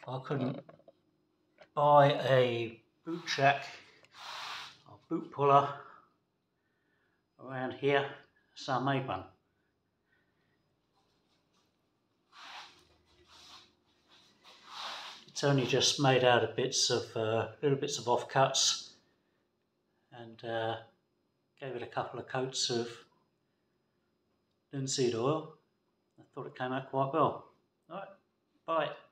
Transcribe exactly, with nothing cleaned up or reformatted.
I couldn't buy a boot jack or boot puller around here, so I made one. It's only just made out of bits of uh, little bits of offcuts, and uh, gave it a couple of coats of linseed oil. I thought it came out quite well. Alright, bye.